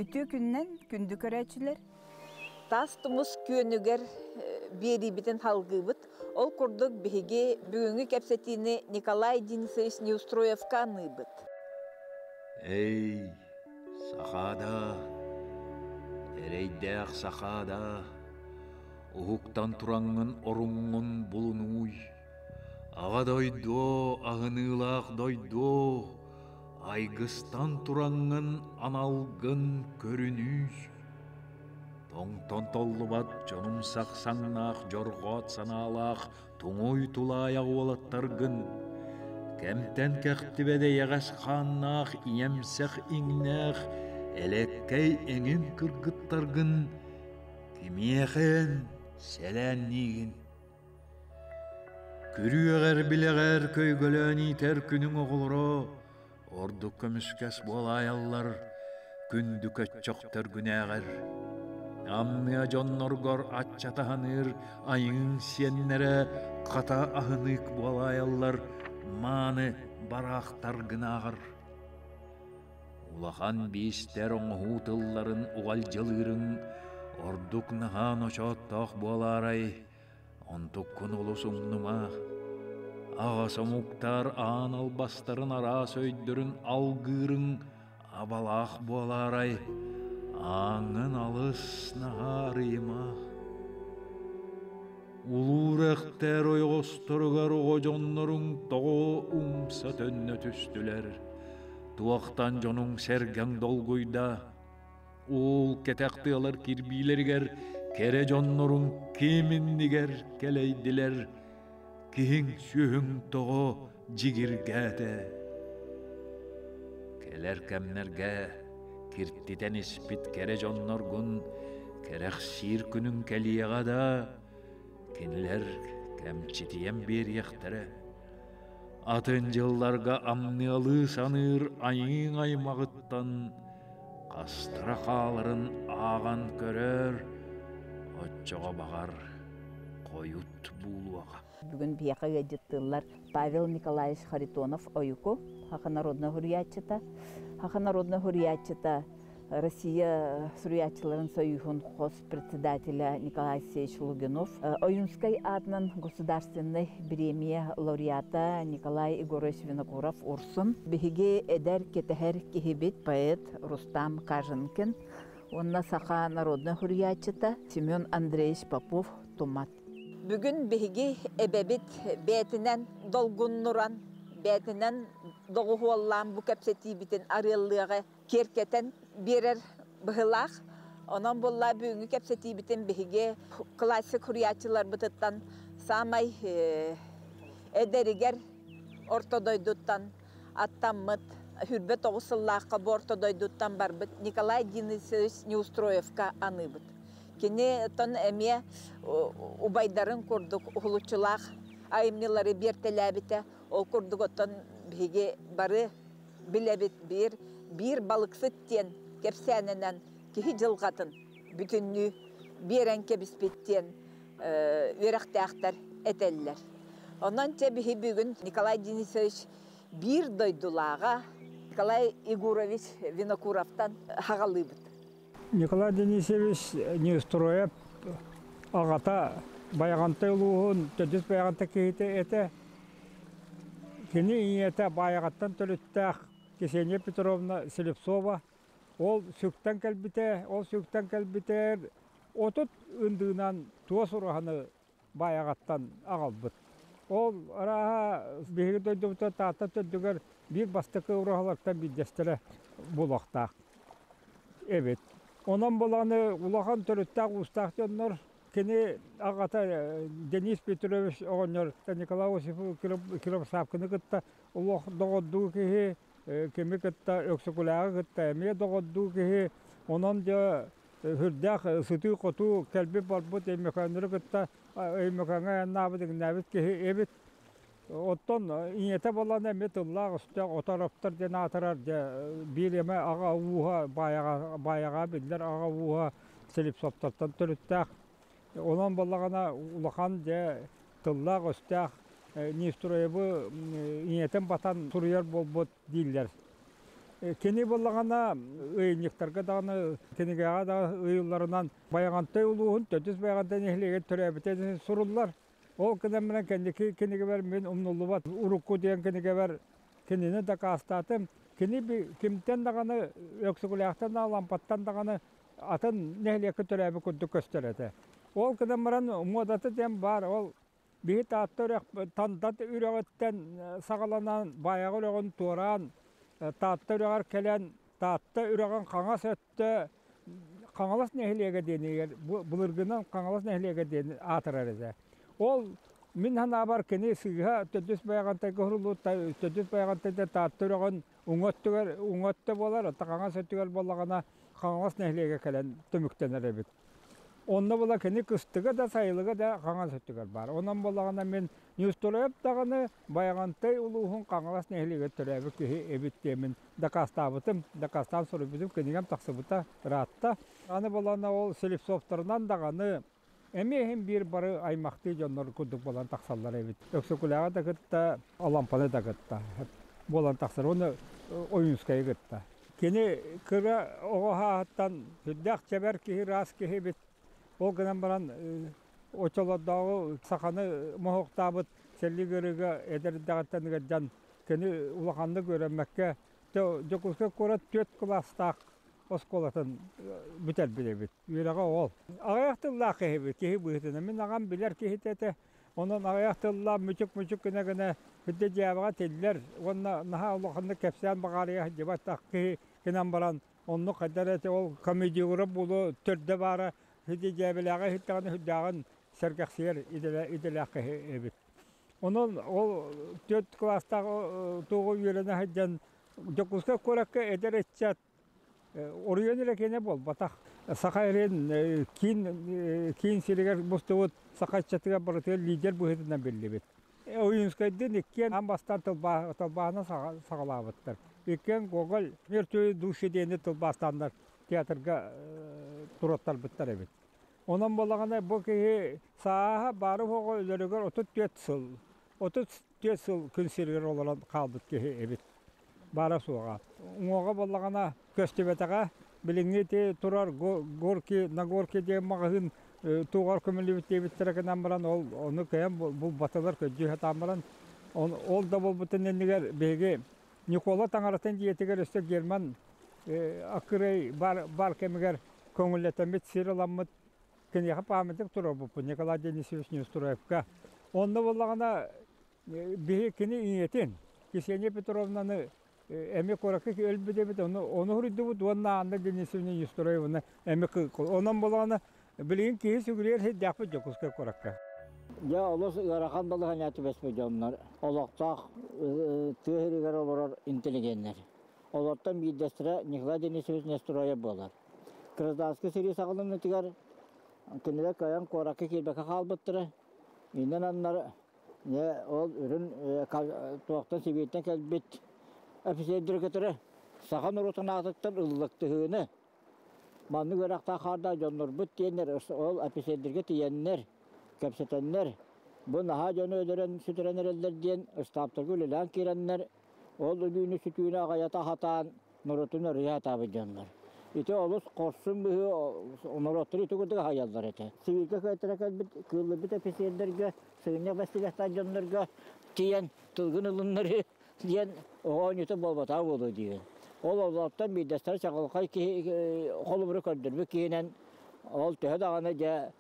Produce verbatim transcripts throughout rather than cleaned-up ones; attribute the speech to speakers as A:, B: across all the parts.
A: Үтü күннен күнді көрәчілер.
B: Тас тумус көнігер бері бітін халғыбыт. Ол күрдік бігі бүгінгі кәпсетіні Николай Денисович Неустроевка аныбыт.
C: Эй, сақада, әрейдәқ сақада, ұғықтан тұраңын орыңын бұлынуй. Аға дойдо, ағынылақ дойдо, айгыстан тұраңын аналғын көрінүй. Тоңтон толлубат жонум сақсаңнақ, жорғот саналақ, туңуй тулаяқ олаттарғын. Кәмтен кәқтібеде яғаш қаннақ, иемсәқ иңнәқ, әлеккәй әңін кыргыттарғын, кемеғен сәлән неген. Күріғер білеғер көйгөлән итер күнің оғылыро, орды көмішкәс болайаллар, күнді көтчоқтар күнәғер. Амния жонноргор атчатаханыр, айың сеннере қата ахынык болайаллар, маны барақтар гынағыр. Улахан бейістер оңғу тылларын уғал жылырың, ордук нахан очоттақ боларай, онтук күн олысыңнума. Аға сомуктар аан албастарын ара сөйдірін алғырың, абалақ боларай, аңын алыс нағарыма. Улур әқтер ойғыстырғар оғожонларың тоғы ұмса төнне түстілер. Туақтан жоның сәрген долгойда, ол кетәқті алар кирбилергер, кере жонларың кеміндігер келейділер, кейін сүйің тоғы жигіргәді. Келер кәмнерге, кирттитен іспит кере жонларғын, керек сир күнің кәлияға да, кенлер кәмчитием бер яқтары. Атын жылларға амниалы саныр айың аймағыттан, қастыра қалырын аған көрер, отчоға бағар қойут бұлуаға.
A: Бүгін бияқа ғадеттілер Павел Николаевич Харитонов ойуку, Хақа народна хурриятчыта. Хақа народна хурриятчыта Россия Сурьячыларын союзын хос председателя Николай Алексеевич Лугинов. Оюнской атынан государственной премия лауреата Николай Егорович Винокуров Урсун. Бігіге эдер кетехер кихибит поэт Рустам Кажанкин. Онна Саха народна хурриятчыта Семен Андреевич Попов Тумат.
B: Бүгін бігіге эбебит бәтінен долгуннуран, бәтінен доғуоллан бұ кәпсеті бітін арыллығы керкетен берер бұғылақ. Онан болла бүгінгі кәпсеті бітін бігіге классик хурриятчылар бұтыттан самай әдерігер ортодойдуттан аттаммыт, хүрбет оғысыллаққа бұ ортодойдуттан бар бұт Николай Денисович Неустроевка аныбыт. Кені тон әме убайдарын көрдік ұғылучылақ айымнылары бертеләбіті, ол көрдік оттан беге бары біләбіт бір, бір балықсыттен кепсәнінен кехи жылғатын бүтінні берен кебіспеттен өріқтәқтар әтелілер. Онан те бігі бүгін Николай Денисович бір дойдулаға Николай Егорович Винокуровтан хағалы бұд.
D: Николай Денисович Неустроев ағата баяғантай ұлуғын төдіс баяғантай кейті әті. Кені иеті баяғаттан төліттәқ Ксения Петровна Селепсова. Ол сөктен кәлбіте, ол сөктен кәлбітер. Отыт үндігінен туас ұрағаны баяғаттан ағалбыт. Ол араға бейгі дойдымыта таата төдігер бір бастықы ұрағалардан бидестері болақтақ. Evet. Ondan bolağını ulağan törüttaq ustaq dönür. Keni ağata Denis Petrovich oğunlar, Nikolay Osipov Kirov Sapkını gıtta, ulaq doğudduğu ki kemi gıtta, öksükulağı gıtta, emiye doğudduğu ki ondan da hürdaq sütü kutu kelbi barbut emmekanları gıtta, emmekanı yanabıdık nabit ki evet. Otton inyete bolan emet Allah üstte o taraftar den atarar bir eme ağa uha bayağa bayağa biller ağa uha selip soptartan törüttaq. Ondan bolagana ulakan de tıllar üstte Neustroyev'ı inyeten batan Suriyar bolbot diller. Кені болағана өйініктарға дағаны, кенігеға да өйіларынан баяғантай ұлуғын, төтіз баяғантай нехлеге түрәбітетін сұрылар. Ол кенен менен кенеге бер мен умнулу бат, урукку деген кенеге бер кенені да қастатым. Кені кемтен дағаны, өксігіліяқтан да, лампаттан дағаны атын нехлеге түрәбі күнді көстереді. Ол кенен менен модаты дем бар, ол бейт атты тандат үрәғіттен сағаланан, баяғы үрәғін туыран, Таатта үрәғар кәлән, таатта үрәған қаңас өтті, қаңалас нәхілеге дейінігер, бұлырғынан қаңалас нәхілеге дейін атырар еді. Ол, мен хана бар кені сыға төдіс баяғантай көрілу, төдіс баяғантай таатта үрәған ұңөтті болар, қаңас өттігер болағана қаңалас нәхілеге кәлән төміктенер әбет. Онна бола кені күстігі да сайылығы да қаңас өттігер бар. Онан болағана мен Нюстурап дағаны баяғантай ұлуғын қаңалас нәхілеге түрәбі көхі әбіттемін. Дақастабытым, дақастан сұры бізім көнігем тақсыбыта ратта. Аны болағана ол селипсофтарынан дағаны әмейхін бір бары аймақты жонлар күдік болан тақсалар әбіт. Өксікулаға да күтті, алампаны да күтті. Болан тақсар, оны ойынскай күтті. Кені күрі оға хаттан хүддәқ чәбәр кехі рас кехі бет. Ол кінен баран Очолодағы сақаны мұхықтабыт сәлі көрігі әдірдіғаттанығы жан кені ұлақанды көрімәкке жоқызға көрі төт кластақ осколатын бүтәл білебет. Үйраға ол. Ағаяқтылла кехебет, кехі бұғытына. Мен ағам білер кехететі. Onun ayaktıllar müçük müçük güne güne hüdde cevabı tediler. Onun naha Allah'ın kepsen bağırıya hıcıbat takki günen baran. Onu kadar eti ol komedi uğrab bulu türde bara hüdde cevabılağı hüddağını hüddağın sergaksiyer idilakı ebit. Onun o dört klasta tuğu yürüne hıccan dokuzka korakka eder etçat. Oraya nire bol batak. Sakayren kin kin siriger mustawut sakayçatıga barıtı lider bu hedinden belli bit. Oyunskaydı nikken am bastan tılba tılbağına sağlavatlar. İkken Gogol mertö duşu deni tılbastanlar teatrga turotlar bitler ebit. Ondan bolagana bu ki saha barı hoğu ölörüger otuz dört yıl. otuz dört yıl kün siriger olan kaldık ki ebit. Bara suğa. Oğa bolagana köstebetaga Bilingi turar gorki nagorki diye mağazın tuğar kömürlü bitti bittirek nambaran ol onu kıyam bu batalar köcü hatambaran ol da bu bütün endiler bege Nikola tangaratan diyetiger üstte German akırey bar bar kemiger köngülleten bit siralamıt kene yapıp ahmetek turar bu Nikola Denisevich Newstroevka onda bollagana bege kene iyetin Kseniya Petrovna'nı emek olarak ki ölbüde bit onu onu hurdu bu duanna anda Denisevich Newstroevna emek ondan bollagana bilin ki sügüler hep yapı jokuska korakka.
E: Ya olos garakan balı hanatı besmedi onlar. Olaqtaq tüheriger olur inteligenler. Olaqtan bir destre Nikola Denisevich Newstroev bolar. Krasdanski seri sağlığını tigar kendiler kayan korakka kelbeka kalbıttırı. İnden anlar ne ol ürün tuaqtan sebiyetten kelbet. Ofisiyer direktörü sahan orotuna atıktan ıllıktığını manlı görakta karda jonlar büt diyenler ol ofisiyerdirge tiyenler köpsetenler bu naha jonu öderen sütürenler eller diyen ıstaptırgı ülelan kirenler ol ölüğünü sütüğünü ağayata hatan nurotunu riyat abi jonlar ite olus korsun bühü nurotunu ite kurduk hayallar ete sivilke kaytırak elbet kıllı büt ofisiyerdirge sığınya bastilehtan jonlarga tiyen tılgın ılınları diyen o nüte bolbata bolu diye. Ol Allah'tan bir destek çakılkay ki kolumru kördürmü kinen ol töhe dağına ja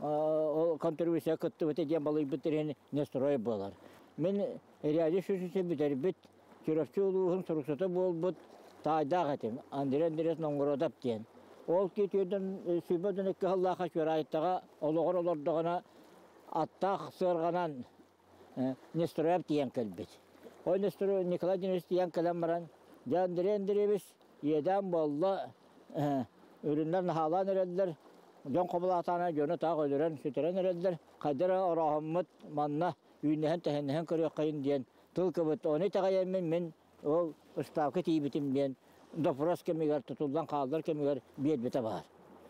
E: o kontroversiya kıttı bete diyen balığı bitirin Newstroev bolar. Men eriyacı sözüse biter bit kirafçı oluğun soruksata bol bit taydağ etim. Andre Andres Nongorodap diyen. Ol ki tüyden sübadın ekki Allah'a kaçıyor ayıttağa oluğur olurdağına attaq sığırganan Newstroev diyen kelbet. O Newstroev Nikola Denisevich diyen kalamaran Andre Andreevich yeden bolla ürünler nahalan eredler. Jon qabıl atana jonu taq öldüren sütüren eredler. Kadira orahammet manna üynehen tehennehen kırıyor kayın diyen. Tılkıbıt onu taqayemmen men o ıstavkı tiyibitim diyen. Dopros kemiger tutuldan kaldır kemiger bir bite var.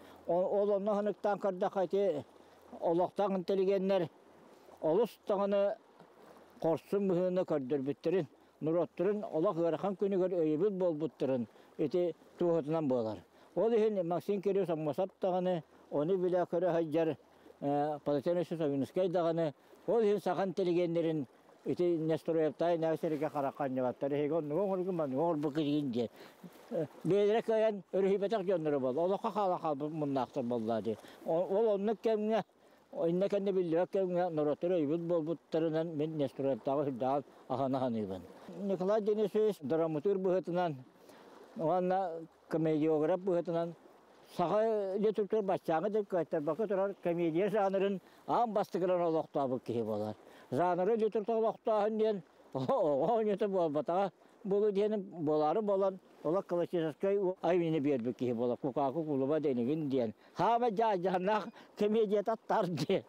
E: Ol onu hanıktan karda kayti olaqtan inteligenler olus tağını korsun mühünü kördür bittirin. нуроттырын олақ ырахан күнігер өйбіл болбуттырын эти туғытынан болар. Ол ехен Максим Кирилл саммасаптағаны, оны біле көрі хайджар Палатенесі Савинускай дағаны, ол ехен сақан телегендерін эти Нестороевтай нәсерге қараққан жабаттары, егон оңыргыман, оңыр бұқырген де. Бейдірек өйен өрхипетақ жоныры бол, олаққа қалақал мұннақтыр болды. Ол оннық кәміне, ойынна кәнде білдірек кәміне нұраттыры өйбіл болбуттарынан мен Нестороевтағы хүлдағал ағаны ағаны Николай Денисович драматур бұғытынан, оғанна комедиограф бұғытынан, саға летүртір бачаңы деп көйттер бақы тұрар комедия жанрын ан бастығыран олықта бұл кейі болар. Жанры летүрті олықтағын ден, оған еті болбатаға болу денім болары болан, олақ классической айвені бербі кейі болар, кукаку кулуба денігін ден. Хама жа-жанақ комедия таттар ден.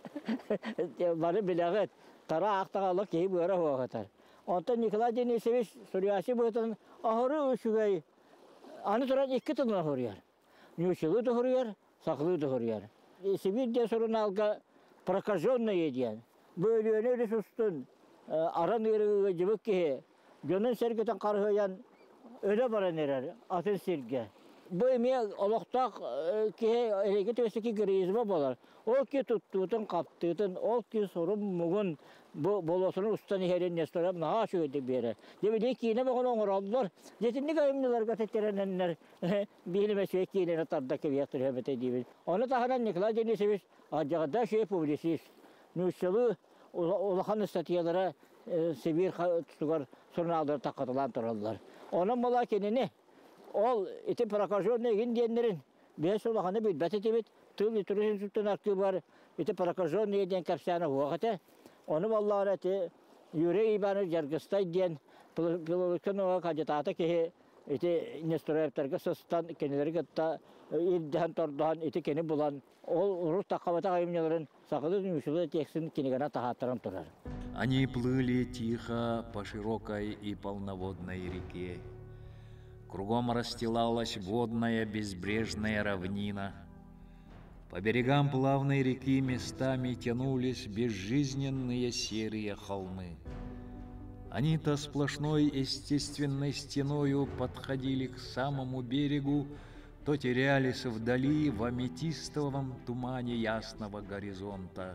E: Бары біләғыт, тара ақтағалық кейі бөрі оғатар. Онтан Николай Денисович Сурияси бұғытын ағыры үшігей, аны тұран екі тыңына ғырияр. Нюшылы тұғырияр, сақлы тұғырияр. Сибирде сұрын алға прокаженный еден. Бөліөне ресурстың аран үйрігі жібік кеге, жонын сәргетен қарғаян өлі баран ерер, атын сірге. Бұл еме олықтақ кеге әрекет өсікі гризма болар. Ол ке тұттуытын, қаптыытын, ол ке сұрын мұғын болосының ұстан ехерен несторап наға шөйді бері. Дебеде кейіне бұғын оңыр алдылар. Жетінді қайымдыларға теттерененлер бейіліме шөй кейінені тарда кебияқтыр өбеті дейбін. Оны тағынан Николай Денисович ажағада шөй публисист. Нүшілі олақан статьялары Сибир тұстығар сұрналдары таққатылан тұралылар. Оның мола кенені ол ити прокаженный еген денлерін бес олақаны бүйтбәті тебет, тыл үтірісін сүттен арқы бар, ити прокаженный еден кәпсәні уақыты. Оны баллар әті юрей ибаны жарғыстай ден, пилолықын оға кандидаты кеге ити Нестороевтарға сыстан кенелері гітта ирдіған тордуған ити кені бұлан. Ол ұрыс таққабата қайымнелерін сақылы нүшілі тексін кенегана тағаттырын тұрар.
C: Они плыли тихо по широкой и полноводной реке. Кругом расстилалась водная безбрежная равнина. По берегам плавной реки местами тянулись безжизненные серые холмы. Они то сплошной естественной стеною подходили к самому берегу, то терялись вдали в аметистовом тумане ясного горизонта.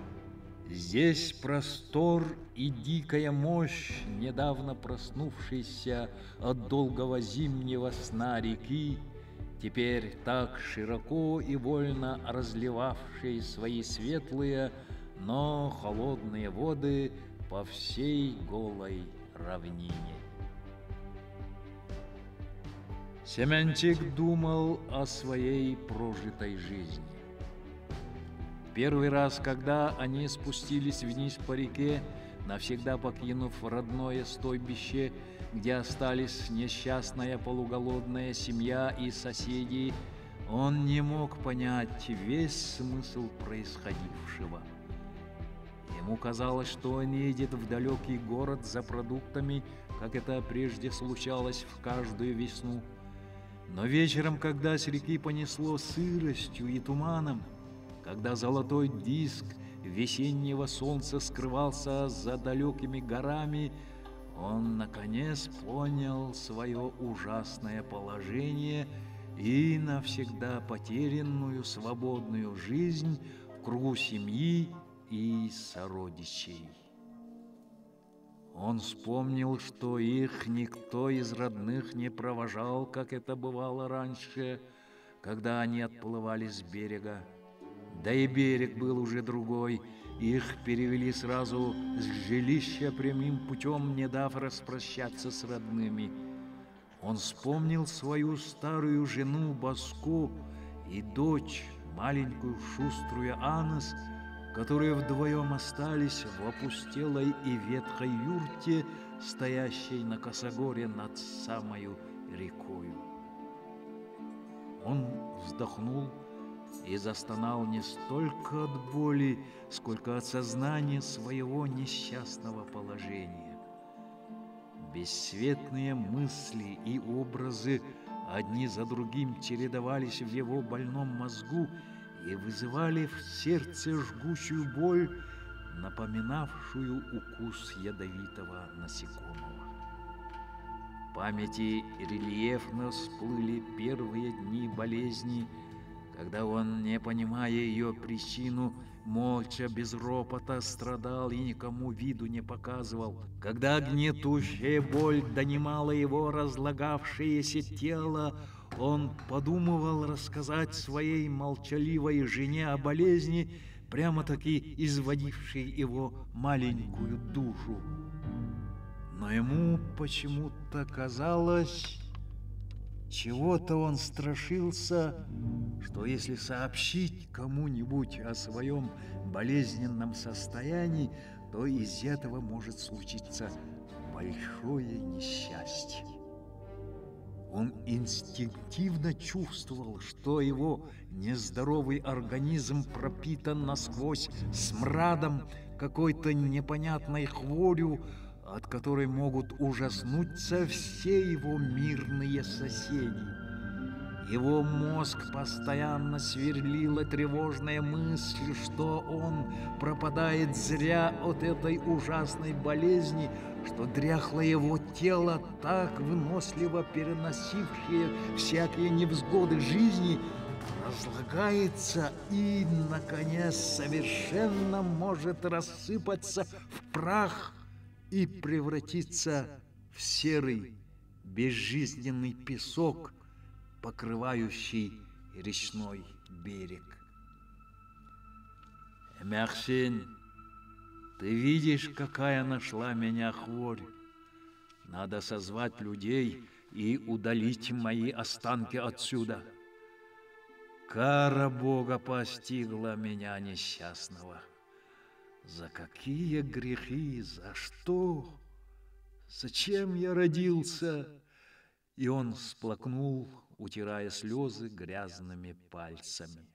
C: Здесь простор и дикая мощь, недавно проснувшейся от долгого зимнего сна реки, теперь так широко и вольно разливавшие свои светлые, но холодные воды по всей голой равнине. Семенчик думал о своей прожитой жизни. Первый раз, когда они спустились вниз по реке, навсегда покинув родное стойбище, где остались несчастная полуголодная семья и соседи, он не мог понять весь смысл происходившего. Ему казалось, что он едет в далекий город за продуктами, как это прежде случалось в каждую весну. Но вечером, когда с реки понесло сыростью и туманом, когда золотой диск весеннего солнца скрывался за далекими горами, он, наконец, понял свое ужасное положение и навсегда потерянную свободную жизнь в кругу семьи и сородичей. Он вспомнил, что их никто из родных не провожал, как это бывало раньше, когда они отплывали с берега. Да и берег был уже другой, их перевели сразу с жилища прямым путем, не дав распрощаться с родными. Он вспомнил свою старую жену Баску и дочь, маленькую шуструю Анас, которые вдвоем остались в опустелой и ветхой юрте, стоящей на косогоре над самою рекою. Он вздохнул и застонал не столько от боли, сколько от сознания своего несчастного положения. Бесцветные мысли и образы одни за другим чередовались в его больном мозгу и вызывали в сердце жгучую боль, напоминавшую укус ядовитого насекомого. памяти рельефно всплыли первые дни болезни, когда он, не понимая ее причину, молча, без ропота страдал и никому виду не показывал. Когда гнетущая боль донимала его разлагавшееся тело, он подумывал рассказать своей молчаливой жене о болезни, прямо-таки изводившей его маленькую душу. Но ему почему-то казалось, чего-то он страшился, что если сообщить кому-нибудь о своем болезненном состоянии, то из этого может случиться большое несчастье. Он инстинктивно чувствовал, что его нездоровый организм пропитан насквозь смрадом какой-то непонятной хворью, от которой могут ужаснуться все его мирные соседи. Его мозг постоянно сверлила тревожная мысль, что он пропадает зря от этой ужасной болезни, что дряхлое его тело, так выносливо переносившее всякие невзгоды жизни, разлагается и, наконец, совершенно может рассыпаться в прах и превратиться в серый, безжизненный песок, покрывающий речной берег. Эмяхсин, ты видишь, какая нашла меня хворь? Надо созвать людей и удалить мои останки отсюда. Кара Бога постигла меня несчастного. За какие грехи, за что? Зачем я родился? И он всплакнул, утирая слезы грязными пальцами.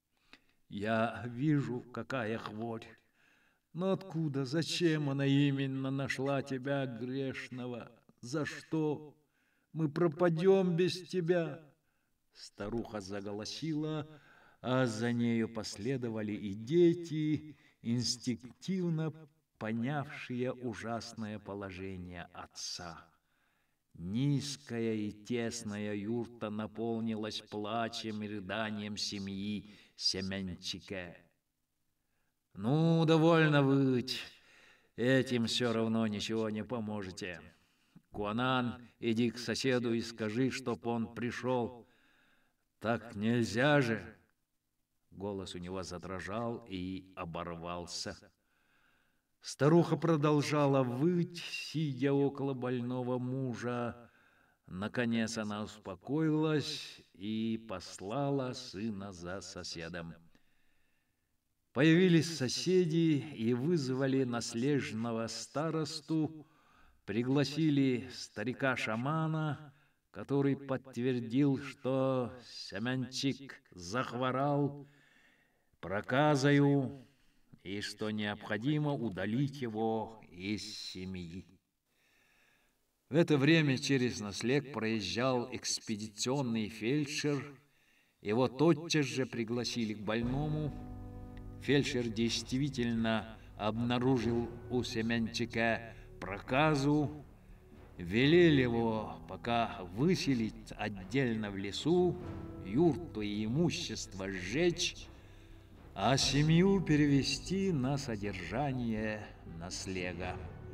C: Я вижу, какая хворь. Но откуда, зачем она именно нашла тебя, грешного? За что? Мы пропадем без тебя. Старуха заголосила, а за нею последовали и дети, инстинктивно понявшие ужасное положение отца. Низкая и тесная юрта наполнилась плачем и рыданием семьи Семенчика. «Ну, довольно выть. Этим все равно ничего не поможете. Куанан, иди к соседу и скажи, чтоб он пришел. Так нельзя же!» Голос у него задрожал и оборвался. Старуха продолжала выть, сидя около больного мужа. Наконец она успокоилась и послала сына за соседом. Появились соседи и вызвали наследного старосту, пригласили старика-шамана, который подтвердил, что Семенчик захворал проказою и что необходимо удалить его из семьи. В это время через Наслег проезжал экспедиционный фельдшер. Его тотчас же пригласили к больному. Фельдшер действительно обнаружил у Семенчика проказу. Велели его пока выселить отдельно в лесу, юрту и имущество сжечь, а семью перевести на содержание Наслега.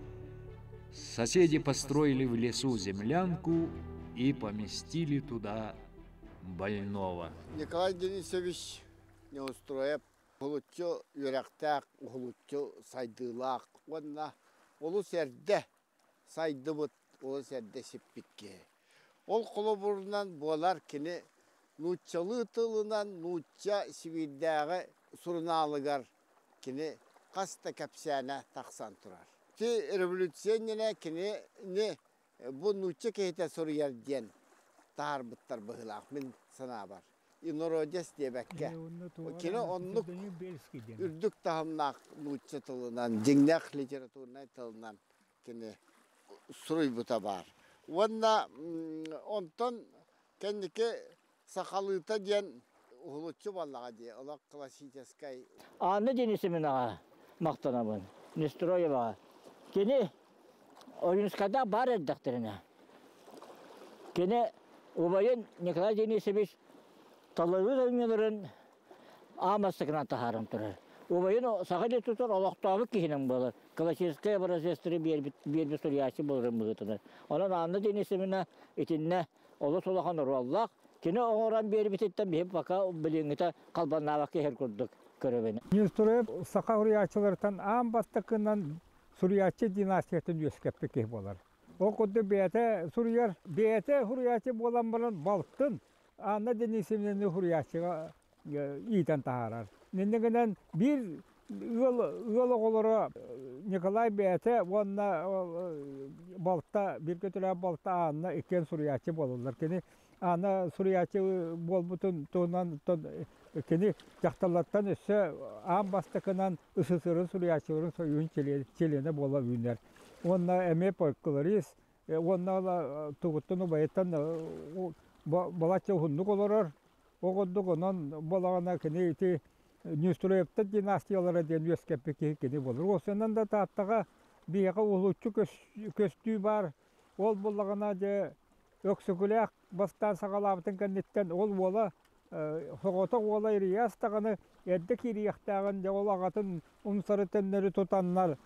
C: Соседи построили в лесу землянку и поместили туда больного.
F: Николай Денисович не устроив, улуччу юрактак, улуччу сайдылак, онна улу серде сайдыбыт, улу серде сеппикке. Ол қолыбырынан болар кені нуччалы тылынан нучча сивиддағы сурналыгар кені қаста кәпсәне тақсан тұрар. Ти революционіне кені не bu nutça kehte soru yerden tar bıttar bıhılak min sana var. İnorodes diye bekke. Kine onluk ürdük tahamnak nutça tılından, cingnak literatürüne tılından kine soruy buta var. Vanda ondan kendike sakalıta diyen hulutçu vallaha diye. Allah klasической.
E: Anne denisimin ağa maktanabın. Nestroyeva. Kine Oyunskada бар edektirine. Кене убайын Николай Денисович талабы дәңгелерін амастығынан тахарым тұрар. Убайын сағады тұтар олақтауы кейінен болар. Классическая образестері бербі суриясы болырын бұғытыны. Onun Anna Денисовна етінне олы солақан ұраллақ. Кене оңыран бербі теттен бейіп бақа біліңіті қалбаннавақ кехер күрдік көрібені.
D: Нестроев сақа хуриячылардан ам бастықынан суриячы династиятын өскепті кех болар. О құдды бейті сурияр, бейті хуриячы болан болан балықтын Anna Денисовнаны хуриячыға ийтен тағарар. Нендегінен бір ұлы қолыры Николай бейті онна балықта, бір көтілі балықта Anna екен суриячы болылар. Кені Anna суриячы болбутын туынан кені жақталаттан өсі ам бастықынан ұсысыры суриячыларын союын челені бола үйнер. Онна әме пойқыларыз, онна тұғыттын ұбайыттан балачы ұхынды қолырыр. Оғындық онан болағына кені еті Нестроевті династиялары ден өскепі кені болыр. Осынан да таттаға бейға ұлытшы көстүй бар. Ол болағына де өксігілек бастан сағалабытын кәнеттен ол бола соғыта ола ириястағаны әдді кирияқтағын де ол ағатын ұмсары тәннері тұтаннар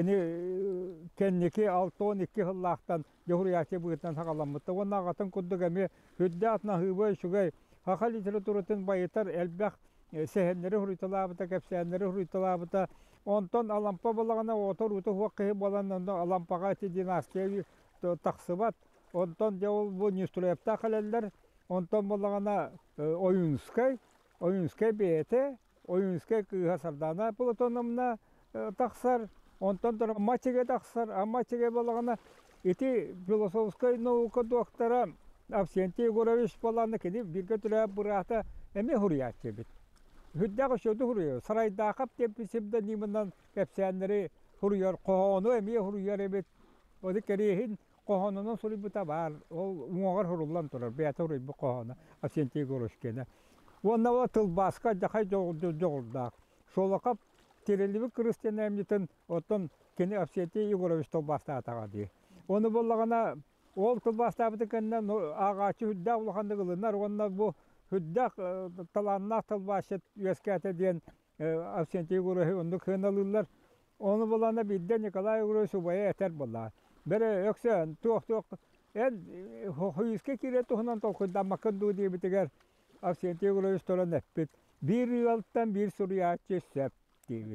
D: кәннеке алты он екі ғыллақтан жауырияте бұғыттан сағаламытты. Оны ағатын күдді кәме өдді атына ғыбай шүгай хақа литературатын байытар әлбәқ сәхенлері хұриталабыта, кәпсәнлері хұриталабыта. Онтон алампа болағына отыр ұты хуаққы болан алампаға те династия тақсыбат. Онтон жауыл бұл Нестроевта қалалар. Онтон болағына Ойынскай, Ойынскай бейті, Ойынскай ғасырдана Платонымна тақсар. Онтон тұры Мачеге тақсар, а Мачеге болағына еті философскай наука доктора Авсентий Егорович болағына кені бірге түрі бұрақта әме хуриятчы бет. Хүддағы шөді хурият. Сарайда қап деп бісімді немінен кәпсәнлері хурият, қоғаны әме хурият бет. Оды кәрейін қоғанынан сұлы бұта бар. Ол оңағар хұрулан тұрар. Бәті хұрай бұл қоғаны. Авсентий Егорович кені. Онна ола тылбасқа жақай жоғылдақ. Шолақап терелігі крестен әмнетін оттан кені Авсентий Егорович тылбасты атаға дей. Оны болағына ол тылбасты абыты кәнінен ағачы хүдда ұлғанды қылынар. Онна бұл хүддақ таланнақ тылбашет өскәті ден Авсентий Егорович онды кыналылар. Оны болағына бидде Николай Егорович ұбайы әтер болар. Бәрі өксен, туық-туық, ән хүйіске кере тұхынан толқыдан мақынду дейбітігер Авсентий Егорович тұран әппет. Bir yıldan bir suriyatçı söp deyip.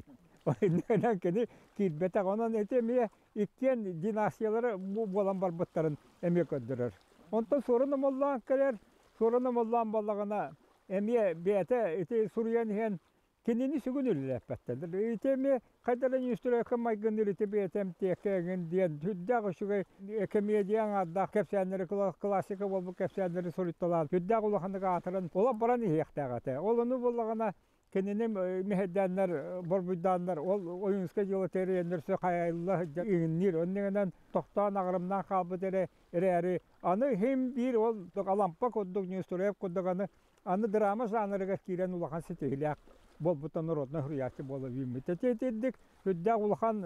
D: Ondan keni kirbetek onun etemiye ikken dinastiyaları bu bolan barbutların emek öldürür. Ondan sorunum Allah'ın kadar sorunum Allah'ın balığına emiye biyete eti Suriye'nin hen kendini sügünürler yapmaktadır. Etemiye kadarın üstüne ekemay gönül eti biyetem tekegen diyen tüddağ şüge ekemiye diyen adda kepsenleri klasik ol bu kepsenleri solitalar. Tüddağ ulağını atırın. Ola baran ihtiyaçta. Olunu balığına kendine müheddenler, borbuydanlar, ol oyunska yolu teriyenlerse hayallah inir. Ondan tohtan ağrımdan kalbı tere eri. Anı hem bir ol alampa kodduk Nestoroyev kodduğanı anı drama janrıga kiren ulağan setihilyak. Bol butan narodna hürriyatı bolu bilmedi. Tetedik hüddağ ulağan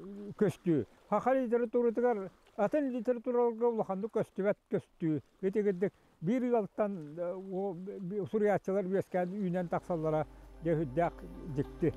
D: köstü. Hakar literaturatıgar atın literaturalıga ulağandı köstüvet köstü. Etegedik bir yıldan o hürriyatçılar besken ünen taksallara hüddağ dikti.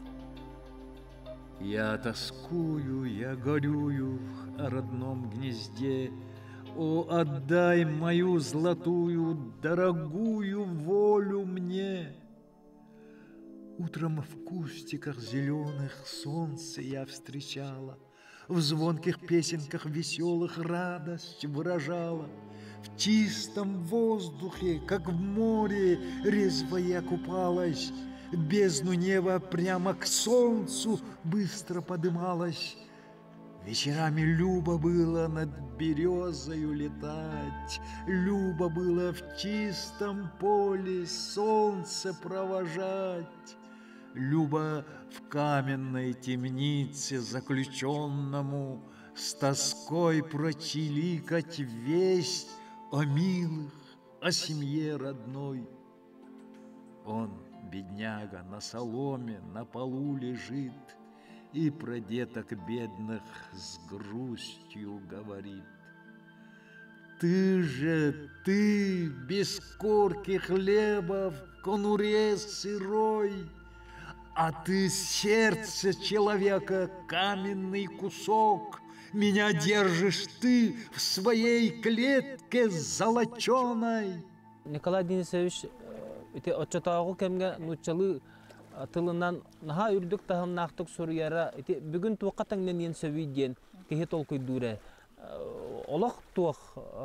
C: Я тоскую, я горюю о родном гнезде. О, отдай мою золотую, дорогую волю мне. Утром в кустиках зеленых солнце я встречала, в звонких песенках веселых радость выражала. В чистом воздухе, как в море, резво я купалась, в бездну неба прямо к солнцу быстро подымалась. Вечерами любо было над березою летать, любо было в чистом поле солнце провожать. Любо в каменной темнице заключенному с тоской прочиликать весть о милых, о семье родной. Он, бедняга, на соломе, на полу лежит и про деток бедных с грустью говорит. ты же, ты, без корки хлеба в конуре сырой, а ты сердце человека, каменный кусок. Меня держишь ты в своей клетке золоченой.
G: Николай Денисович, ите отчатагы кемге нучалы тылынан наха үрдүк тахымнактык сурьяра ите бүгүн туакатаңнан ен сөйден кехе толкуй дуре. Олох туак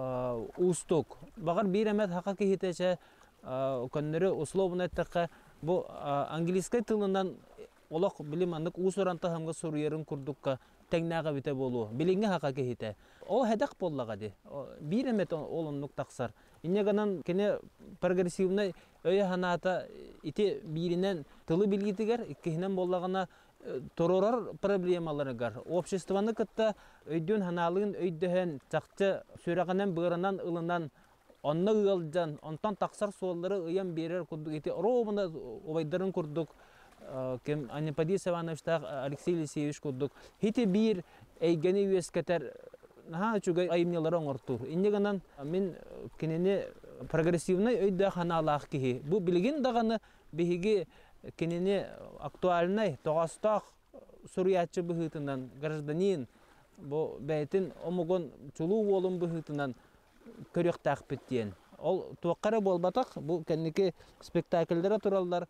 G: устук. Багар биремет хака кехетеше көннөрү условно такка бу английский тылынан олох билим андык усуран тахымга сурьярын курдукка теңнага бите болу. Билинге хака кехете. Ол хедак боллага ди. Биремет олоннук таксар. Иннеганан кене прогрессивный өйе ханата ити биринен тылы билгитигер иккихинен боллагана торорар проблемаларыгар. Обществоны кытта өйдөн ханалыгын өйдөһен чакчы сүрәгәнен бырынан ылынан онны ылжан онтан таксар суоллары ыян берер курдук ити ровно обайдарын курдук кем Анипадий Савановичтах Алексей Алексеевич курдук хити бир эйгени үескетер наха чугай айымнялары оңортур. Иннеганан мен кенене прогрессивный өйдө ханалах кихи. Бу билген даганы биһиги кенене актуальный тоғастақ сурьячы быһытынан гражданин бу бәйтин омогон чулуу болун быһытынан көрөктак биттен. Ол туаккары болбатак бу кенеке спектакльдер тураллар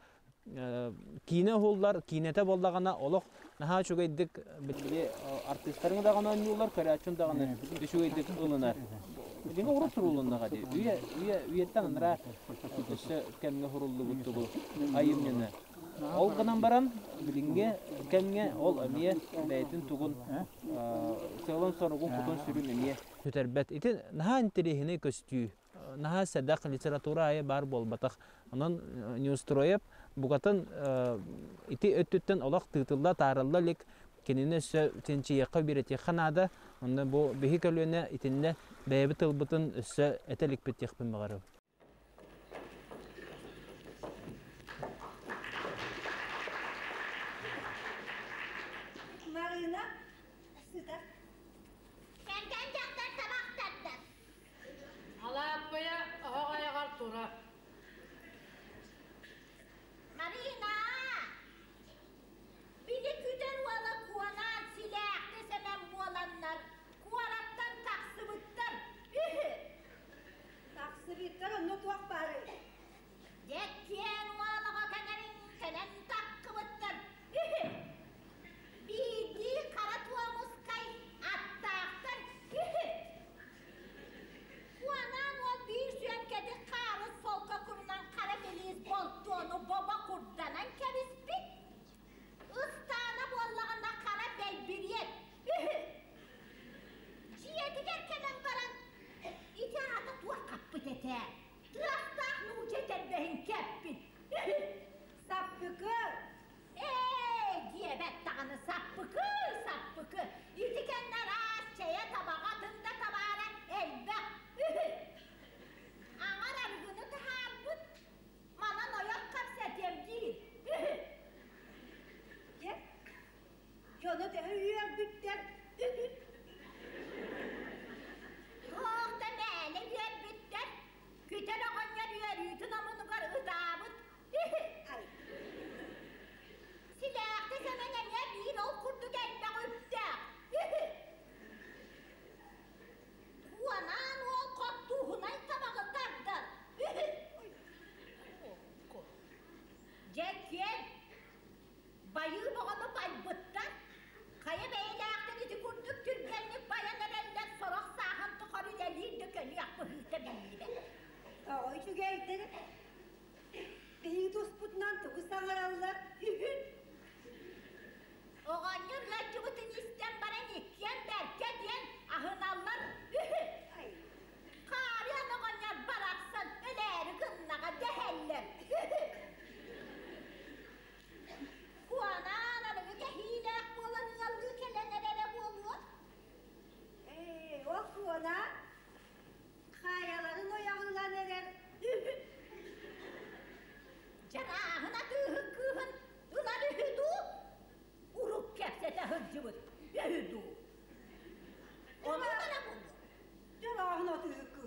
G: кине холлар кинете боллагана олох наха чугайдык битли артистларга дагана ойнуулар көрөчүн дагана düşügeydik ылынар. Динге урут турулуннага ди. Үйе үйе үйеттен андыра өсө кемге хурулду буттугу айымнене. Ол гынан баран билинге кемге ол эмие бәйтин тугун сылын соругун кутун сүрүн эмие көтөрбөт. Ити наха интерехине көстүү. Наха садак литература ай бар болбатак. Анан не устроеп бугатын ити өттүттен олак тытылда тарылда лек кенене өсө тенчияка бирети ханада. Онда бу бехикөлөнө итинде бәйбі тылбытын өссө этелик беттекпін бағару.
H: Марина, сюда. Кәнген жақтар табақтарды.
I: Ала атпая, ағайағар тұра.
H: Марина! Биді күдер уалы куанан силәқті сәмен буаланнар. Куараттан тақсы бұттар. Тақсы бұттар, оны туақ бары. Дәккен уалыға кәнерін кәнен таққы бұттар. Биді қара туамыз қай аттақтар. Куанан ол бір сүйен кәді қарыз солқа құрынан қара беліз болтты оны боба құрданан кәбіз бит. Ұстана боллағына қара бәй бірет. Жиеті керкенен баран. Ите аты туа қаппы дете. Тұрақтақ нұғы жетер бәйін кәппін. Саппықы. Эй, диебет тағыны саппықы, саппықы. Ите кәннер аз чәйе табаға тында табара әлбәқ. Аңар арғыны тұхар бұд. Манан ояқ қапсәтем дейін. Жоны да үйер бүттер. Тоқта мәлі үйер бүттер. Күтер оғанер үйер үйтін амынығар ұдабыд. Силәқті сәменеме бір ол күрді кәлбәқ өптәқ. Туанан ол қоттуғынай табағылдардар. Жәккен, байы бұғаны байбыттар. Қайы бәйләқтен еті күрдік түргенлік баянар әлдер сорақ сағын тұқары әлейін дөкәлі ақпы хүйті бәйді. Ағай жүгәйдері. Бейі тұспұтынан тұғы саңаралар. Оғаныр ғаджы бұтын істен баран еккен бәрке ден ағыналар. Қариян оғаныр барақсан өләрі ғыннаға дәхәллер. Kuanan anıgı kehilek bolanın algı kelenelere bolu. Eee, o kuanan kayaların oyağından erer. Canahına tühü kıhın, ulan ühüdü. Uruk kepsete hırcıvıd, ühüdü. Onu bana buldu. Canahına tühü kıhın.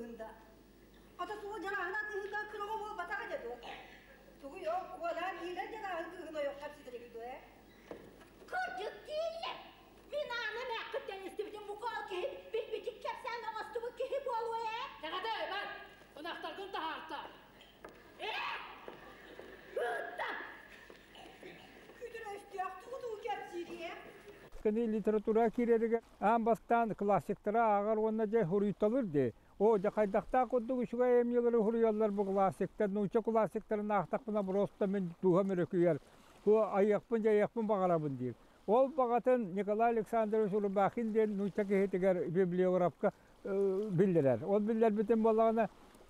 H: Iga jaga kıgına yok kapsıdırık duya. Kırcık değiller. Min anam hakkıdan istedim bu kal ki bir bitik kapsan namazdı bu ki bu oluyor.
I: Tegade ben. Onaktar gün daha artta.
H: Eee! Hıttan! Küdür östüyak tuğduğu kapsıdırık.
D: Kini literatura kirerige am bastan klasiklara agar onna je huruytalır de. O ja kaydakta koddu şuga emyeleri huruyallar bu klasikler. Nuça klasiklerin ahtak buna brosta men duha mereküyer. Bu ayakpın ja ayakpın bagarabın diyor. Ol bagatan Nikolay Alexandrovich Urbakin den nuça kehetiger bibliografka bildirer. Ol biller biten bolagana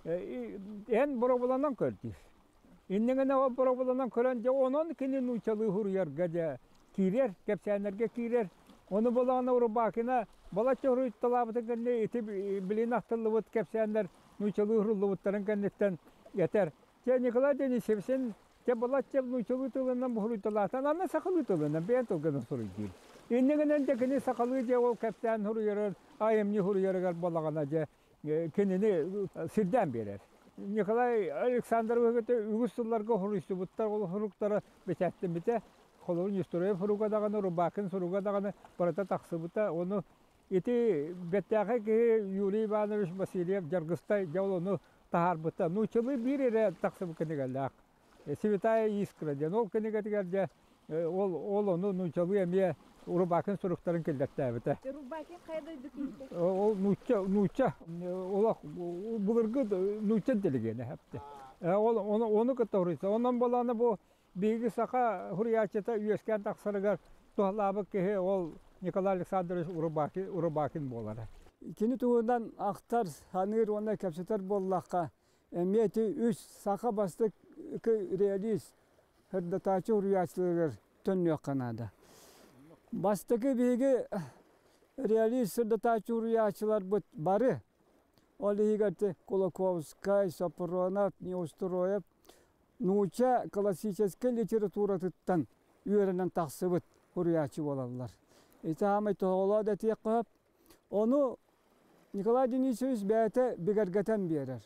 D: en bora bolanan kördü. İnnegene o bora bolanan körence onun kini nuçalı huruyar gaja kirer, kepsenlerge kirer. Onu bolağına Urbakina balaça huruyut talabıtın kenne eti bilin ahtırlıvıt kepsenler nuçalı hurulluvutların kennetten yeter. Ce Nikolay Denisevsen ce balaça nuçalı tılından bu huruyut talatan anna sakalı tılından ben tılgının soruyu değil. İnnegenen de kini sakalı ce o kepsen huruyarır, ayemni huruyarıgar bolağına ce kendini sirden verir. Nikolay Alexandrovich Ügüstüllarga huruyustu buttar ol hurukları beçettim bite. Kolun yüstürüye furuga dağını, Rubakin furuga dağını barata taksıbıta onu iti bettəğe ki Yuri Ivanovich Vasilyev Jargıstay javul onu taharbıta. Nuçalı bir yere taksıbı kenigelak. Svitaya Iskra den. Ol kenigelge ol onu nuçalı emiye Rubakin surukların kelletteğibite.
A: Rubakin kaydoyduk işte.
D: O nuça, nuça. Ola bulurgu nuça deligeni hepti. Onu onu kıtavırıysa. Ondan bolağını bu Bilgi saka huriyatçıta üyesken taksarıgar tuhalabı kehe ol Nikolay Alexandrovich Urbakin, Urbakin bolara. İkini tuğundan aktar, hanır ona kapsıtar bollakka. Emniyeti üç saka bastık ki realist hırdatacı huriyatçılar tönüyor kanada. Bastıkı bilgi realist hırdatacı huriyatçılar barı. Ol higati Kolokovskay, Sapronov, Neustoroyev, Nuça klasikçe literaturatıttan üyerenen taksıbıt huriyatçı olallar. İşte hamay toğula da tiyakıp onu Nikolay Denisevich beyte bigargatan birer.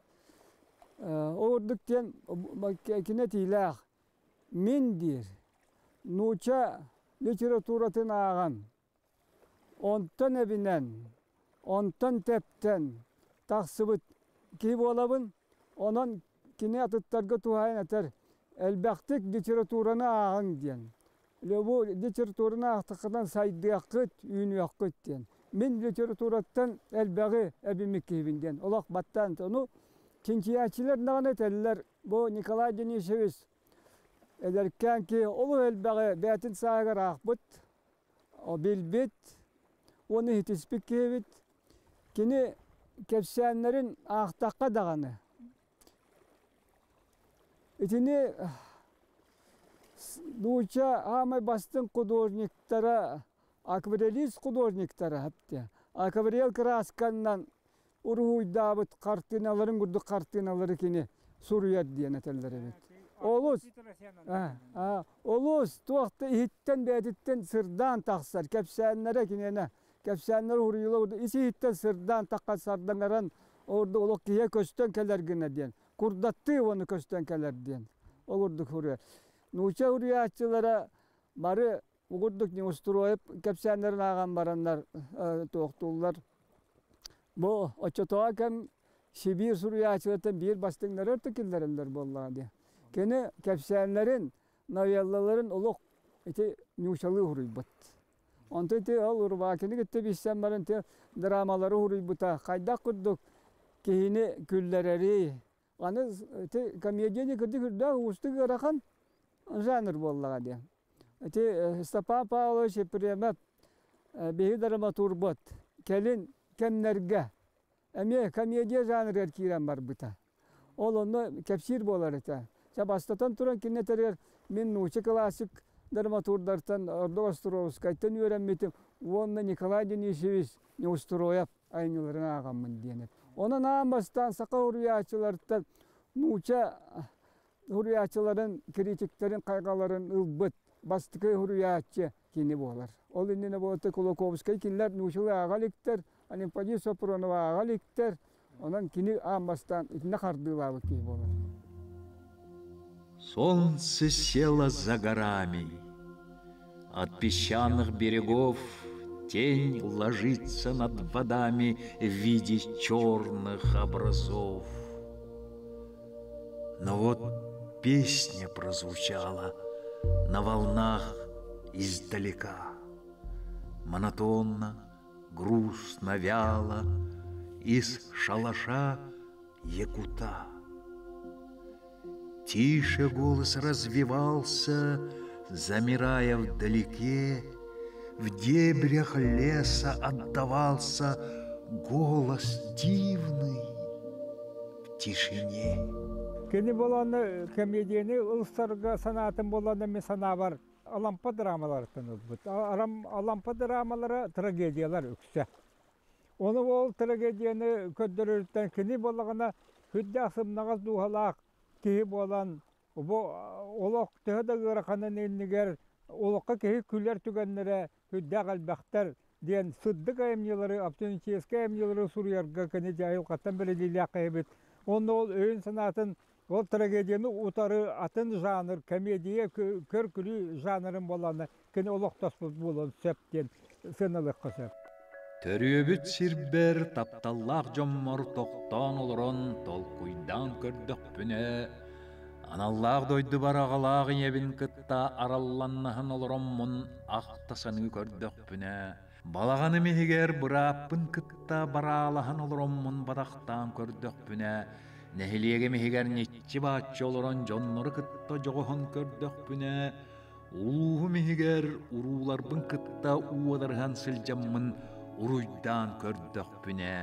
D: Ordukten kinet ilah mindir. Nuça literaturatın ağan ontan ebinen ontan tepten taksıbıt ki olabın onun kini atıtlarga tuhayn atar elbaktik literaturana ağın diyen. Bu literaturana ağtıqıdan saydıyakıt, üynüyakıt diyen. Min literaturattan elbaqı ebimik kibin diyen. Olaq battan onu kinçiyatçiler nağın eterler. Bu Nikolay Denisevich ederken ki olu elbaqı beyatin sağır ağbıt, o bilbit, onu hitispik kibit. Kini kepsenlerin ağtaqqa dağını. İtini Nuça hamay bastın художниктара, акварелист художниктара hepti. Akvarel kraskandan uruhuydabıt kartinaların gurdu kartinaları kini Suriyet diyen eteller evet. Olus. Ha, olus tuaqta ihitten beditten sırdan taksar kepsenlere kinene. Kepsenler huruyula orada isi ihitten sırdan takkasardangaran orada olok kiye kösten kelergine diyen. Kurdattı onu kösten keler diyen. Olurduk huruyet. Nuça huriyatçılara barı Ugurduk Neustoroyev kepsenlerin ağan baranlar toğtullar. Bu oçotoğa kem Sibir huriyatçılardan bir bastınlar örtükillerler bollağı diye. Kene kepsenlerin, novellaların oluk iti Nuçalı huruybat. Onta iti al Urbakini gitti bizsen barın te dramaları huruybuta. Kayda kurduk kihini küllereri. Anı iti komediyeni kırdı kırdı ustu garakan janr bollağı diye. Iti Stepan Pavlovich Epremov behi dramaturbat. Kelin kemlerge. Emi komediya janr erkiren var buta. Ol onu kepsir bolar ete. Çabastatan turan kinneterer min Nuça klasik dramaturdartan Orda Ostrovskay'tan öğrenmedim. Onunla Nikolay Denisevich Neustoroyev aynılarına ağamın diyenet. Ona namastan saka huriyatçılardan Nuça huriyatçıların, kritiklerin, kaygaların ılbıt, bastıkı huriyatçı kini bolar. Ol indine boğatta Kolokovskay kinler Nuçalı ağalikter, Animpadi Sopronova ağalikter. Ondan kini amastan itine kardığı ki bolar.
C: Солнце село за горами. От песчаных берегов тень ложится над водами в виде черных образов. Но вот песня прозвучала на волнах издалека. Монотонно, грустно, вяло из шалаша якута. Тише голос развивался, замирая вдалеке. В дебрях леса отдавался голос дивный в тишине.
D: Кені боланы комедияны ылыстарга санатын боланы мен сана бар. Алампа драмалар тынылбыт. Алампа драмалары трагедиялар үксе. Оны ол трагедияны көддөрүрттен кені болағына хүдді асымнағыз дуғалақ кейі болан. Олық түхеді ғырақанын енігер олыққа кейі күлер түгенлері хүдді қалбақтар ден сыддық әйімнелері, аптөнческе әйімнелері сұруярға кені жайыл қаттан білі дейлі қайбет. Оны ол өйін санатын ол трагедияны утары атын жанр, комедия, көр күлі жанрын боланы, кені олықтаспыз болан сөптен сынылық қысып.
C: Төрөбүт сирбер тапталлақ жоммор тоқтан олырын толкуйдан көрдік бүне. Аналлақ дойды барағалақ ебін кытта аралланнахын олырын мұн ақтасаны көрдік бүне. Балағаны мехигер бұраппын кытта баралахын олырын мұн бадақтан көрдік бүне. Нәхилеге мехигер нетчі бачы олырын жонноры кытта жоғын көрдік бүне. Улуғы мехигер уруларбын кытта уадархан сылжаммын уруйдан көрдік бүне.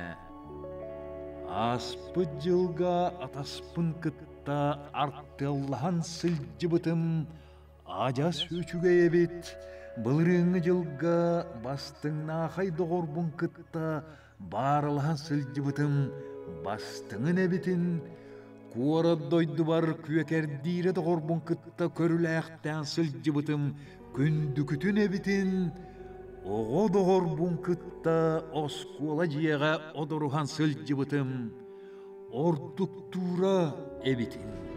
C: Аспы жылға атаспын кытта артыллахан сылжыбытым, ажас өчүге ебет, былырыңы жылға бастыңна қайдығорбын кытта барылахан сылжыбытым, бастыңын әбетін, куара дойды бар күйекердері дұғорбын кытта көріләқтен сылжыбытым, күнді күтін әбетін, оғы дұғорбын кытта оскуала жиеға одырухан сылжыбытым, ордук тура әбетін.